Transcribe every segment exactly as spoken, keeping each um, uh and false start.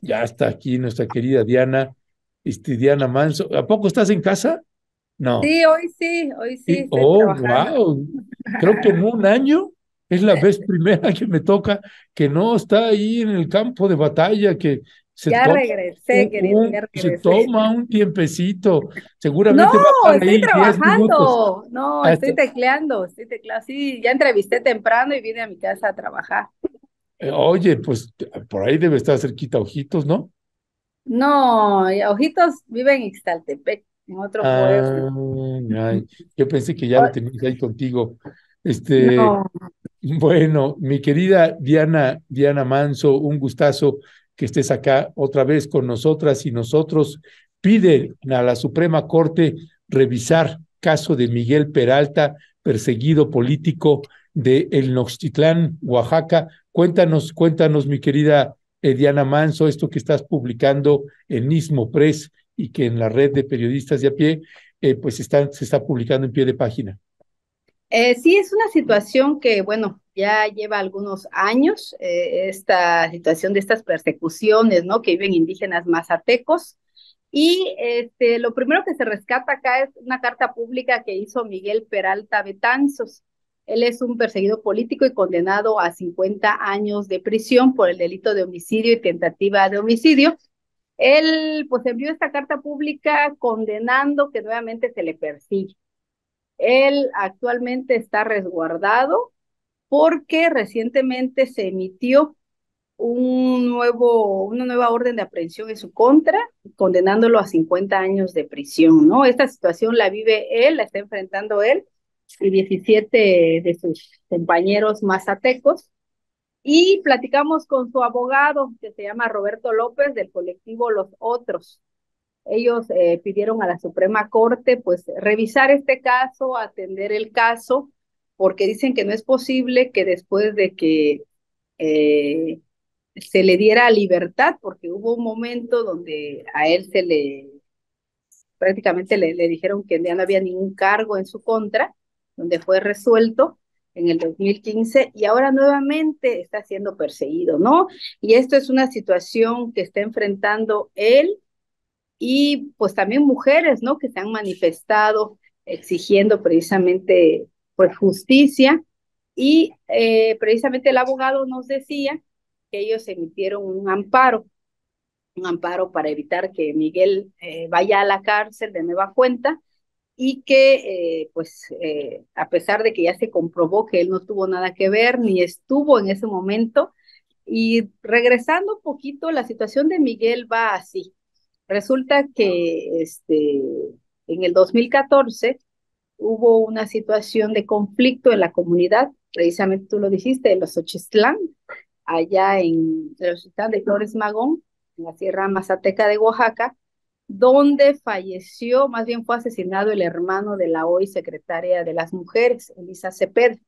Ya está aquí nuestra querida Diana, este, Diana Manso. ¿A poco estás en casa? No. Sí, hoy sí, hoy sí Sí, estoy oh, trabajando. wow. Creo que en un año es la vez primera que me toca que no está ahí en el campo de batalla, que se Ya toma regresé, un, querido, ya un- se regresé. toma un tiempecito. No, Seguramente va a estar estoy ahí diez minutos. trabajando. No, estoy Hasta, tecleando, estoy tecleando. Sí, ya entrevisté temprano y vine a mi casa a trabajar. eh, oye, pues por ahí debe estar cerquita Ojitos, ¿no? No, y Ojitos vive en Ixtaltepec, en otro pueblo. Ah, ay, yo pensé que ya lo O- tenías ahí contigo. Este, No, bueno, mi querida Diana, Diana Manso, un gustazo que estés acá otra vez con nosotras y nosotros. Piden a la Suprema Corte revisar caso de Miguel Peralta, perseguido político de El Noxtitlán, Oaxaca. Cuéntanos, cuéntanos, mi querida eh, Diana Manso, esto que estás publicando en Istmo Press y que en la red de periodistas de a pie, eh, pues está, se está publicando en pie de página. eh, sí es una situación que, bueno, ya lleva algunos años, eh, esta situación de estas persecuciones, ¿no? Que viven indígenas mazatecos. Y este, lo primero que se rescata acá es una carta pública que hizo Miguel Peralta Betanzos. Él es un perseguido político y condenado a cincuenta años de prisión por el delito de homicidio y tentativa de homicidio. Él pues envió esta carta pública condenando que nuevamente se le persigue. Él actualmente está resguardado porque recientemente se emitió un nuevo, una nueva orden de aprehensión en su contra, condenándolo a cincuenta años de prisión, ¿no? Esta situación la vive él, la está enfrentando él y diecisiete de sus compañeros mazatecos. Y platicamos con su abogado, que se llama Roberto López, del colectivo Los Otros. Ellos eh, pidieron a la Suprema Corte, pues, revisar este caso, atender el caso, porque dicen que no es posible que después de que eh, se le diera libertad, porque hubo un momento donde a él se le, prácticamente le, le dijeron que ya no había ningún cargo en su contra, donde fue resuelto en el dos mil quince y ahora nuevamente está siendo perseguido, ¿no? Y esto es una situación que está enfrentando él y pues también mujeres, ¿no? Que se han manifestado exigiendo precisamente pues justicia y eh, precisamente el abogado nos decía que ellos emitieron un amparo, un amparo para evitar que Miguel eh, vaya a la cárcel de nueva cuenta y que eh, pues eh, a pesar de que ya se comprobó que él no tuvo nada que ver ni estuvo en ese momento y regresando un poquito, la situación de Miguel va así. Resulta que este, en el dos mil catorce hubo una situación de conflicto en la comunidad, precisamente tú lo dijiste, en los Ochistlán, allá en el Ochistlán de Flores Magón, en la Sierra Mazateca de Oaxaca, donde falleció, más bien fue asesinado el hermano de la hoy secretaria de las mujeres, Elisa Cepeda.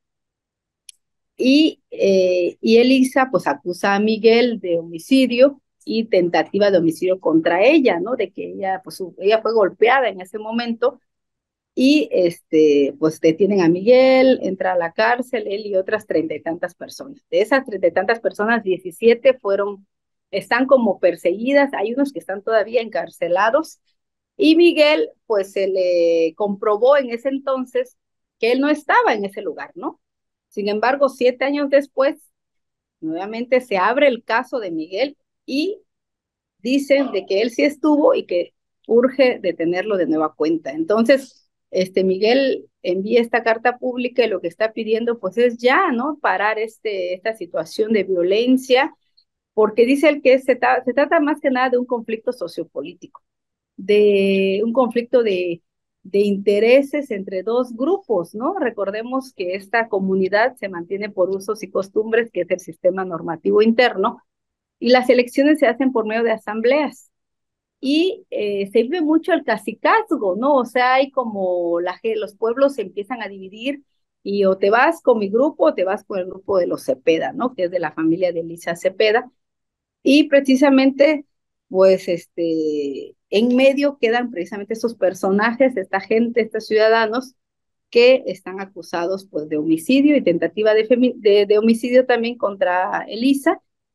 Y, eh, y Elisa pues acusa a Miguel de homicidio y tentativa de homicidio contra ella, ¿no? De que ella, pues, ella fue golpeada en ese momento y este, pues detienen a Miguel, entra a la cárcel, él y otras treinta y tantas personas. De esas treinta y tantas personas, diecisiete fueron, están como perseguidas, hay unos que están todavía encarcelados y Miguel, pues se le comprobó en ese entonces que él no estaba en ese lugar, ¿no? Sin embargo, siete años después, nuevamente se abre el caso de Miguel y dicen de que él sí estuvo y que urge detenerlo de nueva cuenta. Entonces, este Miguel envía esta carta pública y lo que está pidiendo pues es ya, ¿no? Parar este, esta situación de violencia, porque dice él que se, ta se trata más que nada de un conflicto sociopolítico, de un conflicto de, de intereses entre dos grupos, ¿no? Recordemos que esta comunidad se mantiene por usos y costumbres, que es el sistema normativo interno, y las elecciones se hacen por medio de asambleas. Y eh, se vive mucho el cacicazgo, ¿no? O sea, hay como la, los pueblos se empiezan a dividir y o te vas con mi grupo o te vas con el grupo de los Cepeda, ¿no? Que es de la familia de Elisa Cepeda. Y precisamente, pues, este, en medio quedan precisamente esos personajes, esta gente, estos ciudadanos que están acusados, pues, de homicidio y tentativa de, de, de homicidio también contra Elisa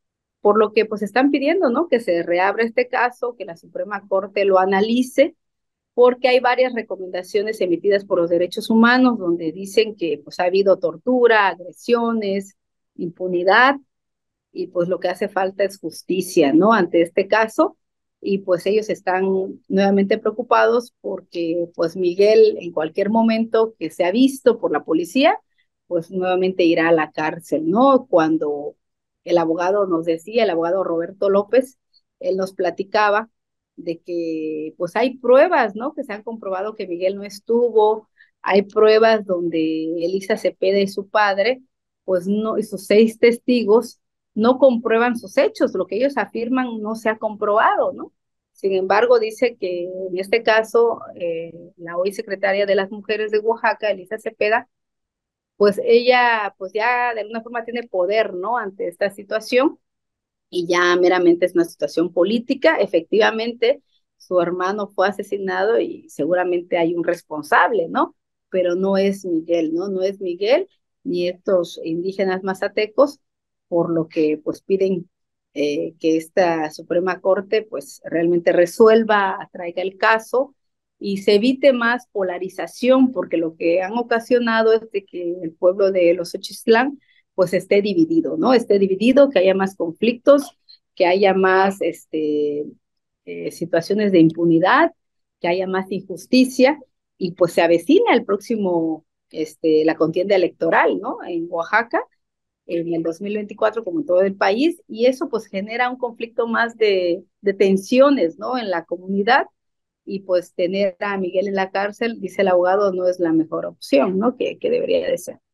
por lo que pues están pidiendo, ¿no? Que se reabra este caso, que la Suprema Corte lo analice, porque hay varias recomendaciones emitidas por los derechos humanos donde dicen que pues ha habido tortura, agresiones, impunidad, y pues lo que hace falta es justicia, ¿no? Ante este caso, y pues ellos están nuevamente preocupados porque pues Miguel en cualquier momento que se ha visto por la policía, pues nuevamente irá a la cárcel, ¿no? Cuando el abogado nos decía, el abogado Roberto López, él nos platicaba de que pues hay pruebas, ¿no? Que se han comprobado que Miguel no estuvo, hay pruebas donde Elisa Cepeda y su padre, pues no, y sus seis testigos no comprueban sus hechos, lo que ellos afirman no se ha comprobado, ¿no? Sin embargo, dice que en este caso, eh, la hoy secretaria de las Mujeres de Oaxaca, Elisa Cepeda, pues ella, pues ya de alguna forma tiene poder, ¿no? Ante esta situación y ya meramente es una situación política. Efectivamente, su hermano fue asesinado y seguramente hay un responsable, ¿no? Pero no es Miguel, ¿no? No es Miguel ni estos indígenas mazatecos, por lo que pues piden eh, que esta Suprema Corte pues realmente resuelva, traiga el caso y se evite más polarización, porque lo que han ocasionado es de que el pueblo de los Ochistlán pues esté dividido, ¿no? Esté dividido, que haya más conflictos, que haya más este, eh, situaciones de impunidad, que haya más injusticia, y pues se avecina el próximo, este, la contienda electoral, ¿no? En Oaxaca, en el dos mil veinticuatro, como en todo el país, y eso pues genera un conflicto más de, de tensiones, ¿no? En la comunidad, y pues tener a Miguel en la cárcel, dice el abogado, no es la mejor opción, ¿no? Que, que debería de ser.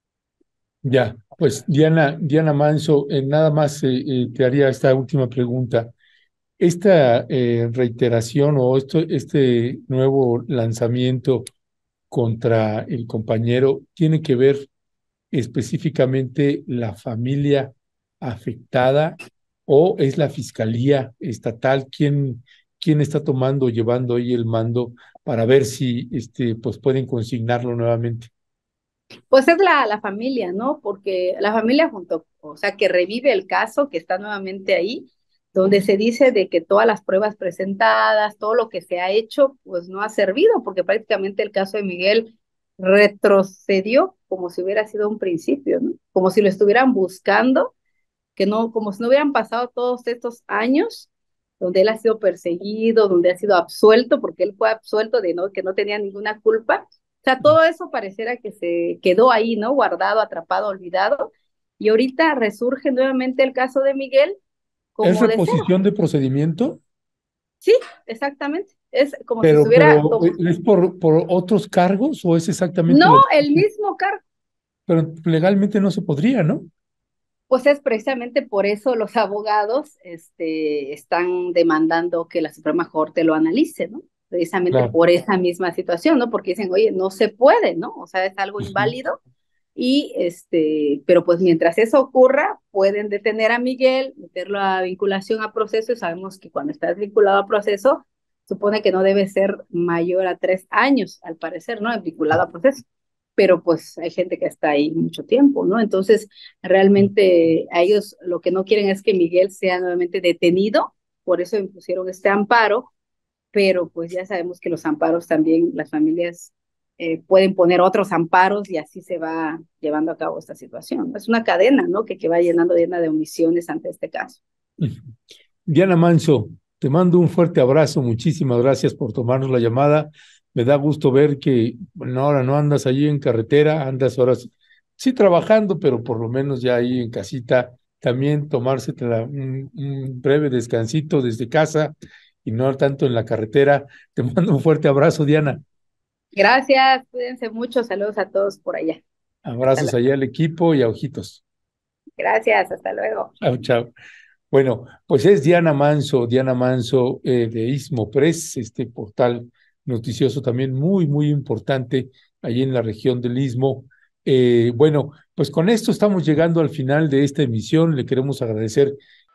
Ya, pues Diana, Diana Manso, eh, nada más eh, eh, te haría esta última pregunta. Esta eh, reiteración o esto, este nuevo lanzamiento contra el compañero tiene que ver específicamente la familia afectada o es la fiscalía estatal quien, quien está tomando, llevando ahí el mando para ver si este, pues pueden consignarlo nuevamente. Pues es la, la familia, ¿no? Porque la familia junto, o sea, que revive el caso, que está nuevamente ahí, donde se dice de que todas las pruebas presentadas, todo lo que se ha hecho, pues no ha servido, porque prácticamente el caso de Miguel retrocedió como si hubiera sido un principio, ¿no? Como si lo estuvieran buscando, que no, como si no hubieran pasado todos estos años donde él ha sido perseguido, donde ha sido absuelto, porque él fue absuelto de no, que no tenía ninguna culpa. O sea, todo eso pareciera que se quedó ahí, ¿no? Guardado, atrapado, olvidado. Y ahorita resurge nuevamente el caso de Miguel ¿Es como de cero. reposición de procedimiento? Sí, exactamente. Es como si Pero, estuviera, pero como, ¿es por, por otros cargos o es exactamente no lo el mismo? mismo cargo. Pero legalmente no se podría, ¿no? Pues es precisamente por eso los abogados este, están demandando que la Suprema Corte lo analice, ¿no? Precisamente Claro. por esa misma situación, ¿no? Porque dicen, oye, no se puede, ¿no? O sea, es algo Ujú. inválido. Y este, pero pues mientras eso ocurra, pueden detener a Miguel, meterlo a vinculación a proceso, y sabemos que cuando estás vinculado a proceso, supone que no debe ser mayor a tres años, al parecer, ¿no? Vinculado a proceso. Pero pues hay gente que está ahí mucho tiempo, ¿no? Entonces, realmente a ellos lo que no quieren es que Miguel sea nuevamente detenido, por eso impusieron este amparo, pero pues ya sabemos que los amparos también, las familias eh, pueden poner otros amparos y así se va llevando a cabo esta situación. Es una cadena, ¿no? Que, que va llenando llena de omisiones ante este caso. Ujú. Diana Manso, te mando un fuerte abrazo. Muchísimas gracias por tomarnos la llamada. Me da gusto ver que bueno, ahora no andas allí en carretera, andas ahora sí sí trabajando, pero por lo menos ya ahí en casita, también tomarse un, un breve descansito desde casa y no tanto en la carretera. Te mando un fuerte abrazo, Diana. Gracias, cuídense mucho, saludos a todos por allá. Hasta Abrazos luego. allá al equipo y a ojitos. Gracias, hasta luego. Chao, chao. Bueno, pues es Diana Manso, Diana Manso eh, de Istmo Press, este portal noticioso también muy, muy importante allí en la región del Istmo. Eh, bueno, pues con esto estamos llegando al final de esta emisión. Le queremos agradecer